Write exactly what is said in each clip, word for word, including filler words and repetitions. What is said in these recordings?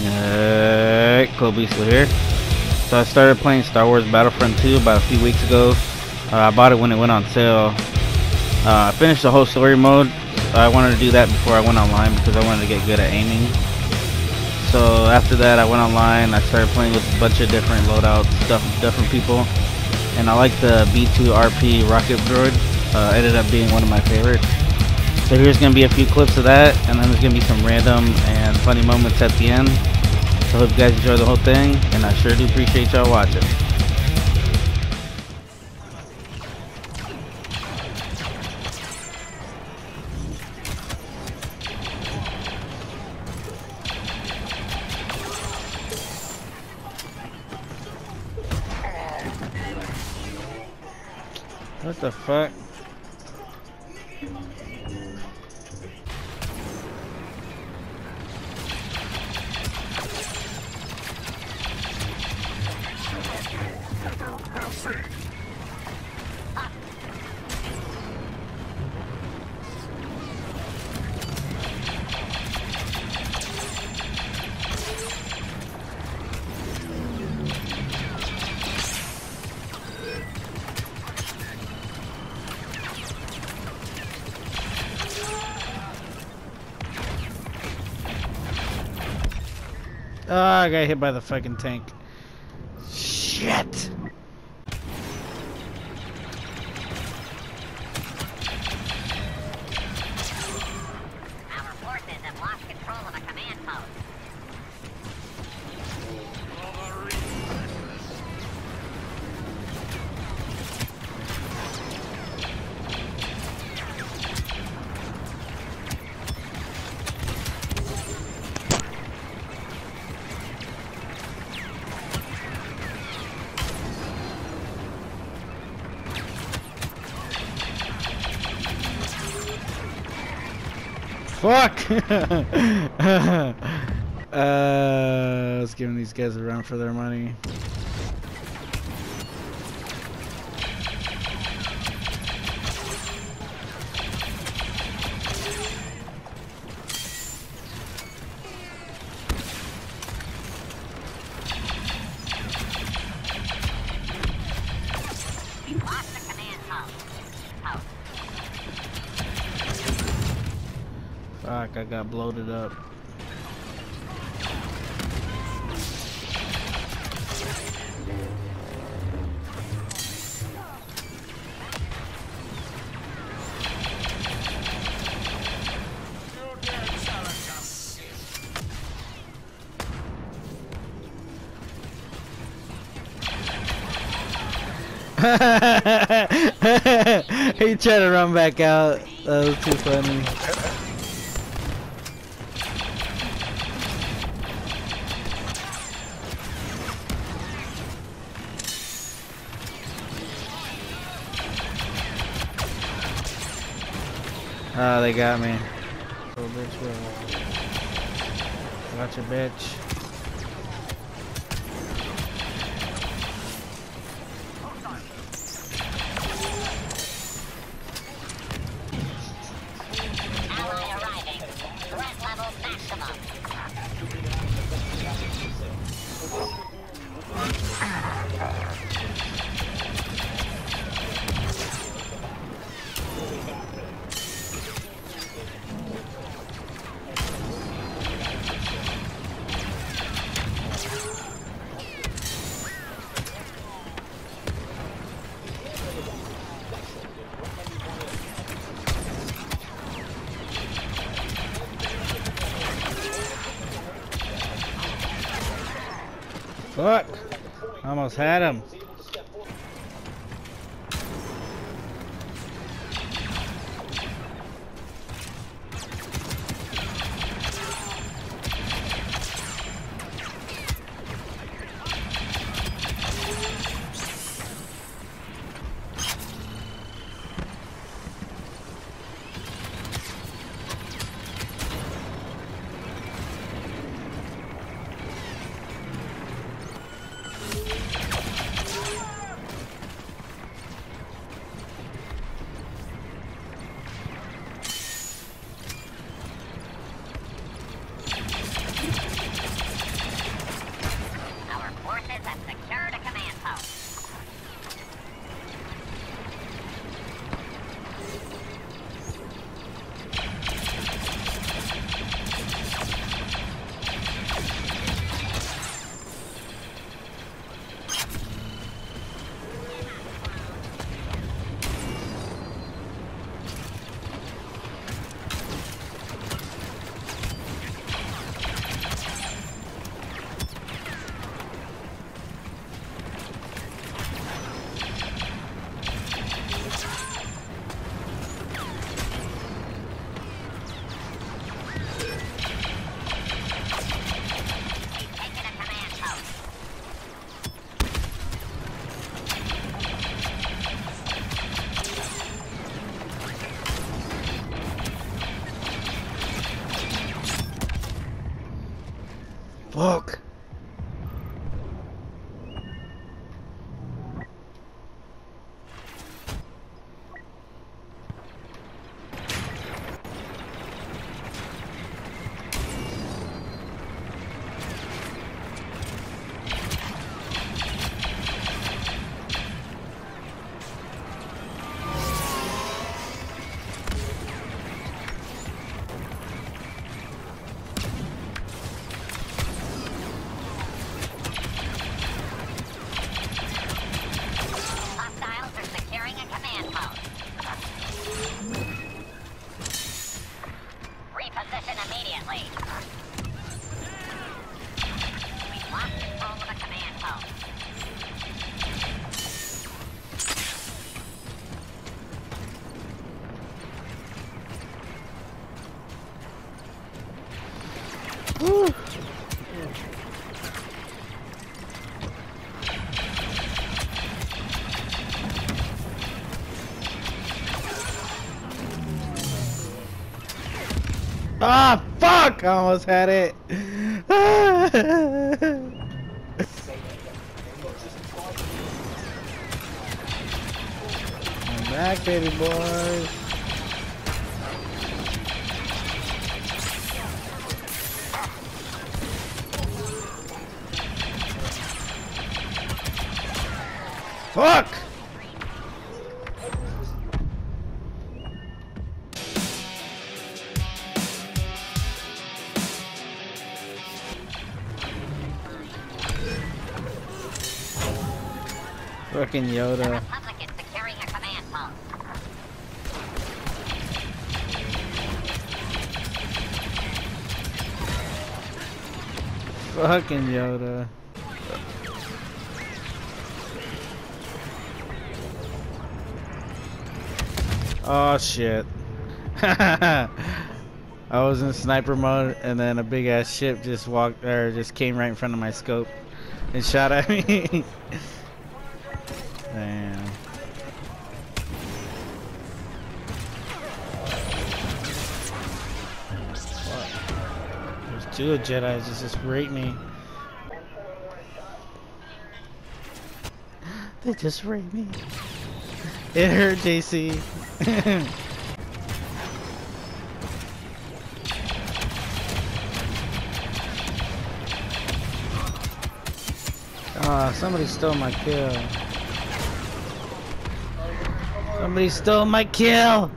Uh, Kobe still here. So I started playing Star Wars Battlefront two about a few weeks ago. Uh, I bought it when it went on sale. Uh, I finished the whole story mode. I wanted to do that before I went online because I wanted to get good at aiming. So after that, I went online. I started playing with a bunch of different loadouts, stuff, different people, and I like the B two R P rocket droid. Uh, ended up being one of my favorites. So here's gonna be a few clips of that, and then there's gonna be some random and funny moments at the end. So hope you guys enjoy the whole thing, and I sure do appreciate y'all watching. What the fuck? Oh, I got hit by the fucking tank. Shit! Our forces have lost control of a command post. Fuck! uh, I was giving these guys a run for their money. Lost the command post. Post. Fuck, I got bloated up. He tried to run back out. That was too funny. Oh, they got me. Oh, bitch, where? Gotcha, bitch. Ally arriving. Threat level maximum. Fuck! Almost had him. Fuck. Hostiles are securing a command post. Reposition immediately. We've lost control of a command post. Woo. Ah, fuck! I almost had it. I'm back, baby boys. Fuck! Fucking Yoda. Republic is securing a command post. Fucking Yoda. Oh shit. I was in sniper mode and then a big ass ship just walked or just came right in front of my scope and shot at me. Damn. Fuck. There's two Jedi just just rape me. They just raped me. It hurt, J C. Ah, oh, somebody stole my kill. Somebody stole my kill.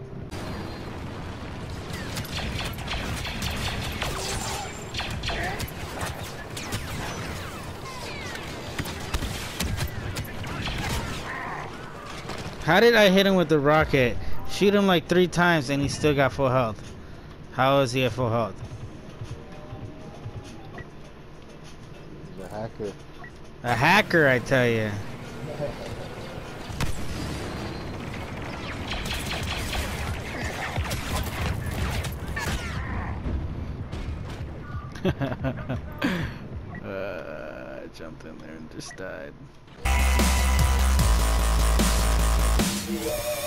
How did I hit him with the rocket? Shoot him like three times and he still got full health. How is he at full health? He's a hacker. A hacker, I tell you. uh, I jumped in there and just died. Yeah.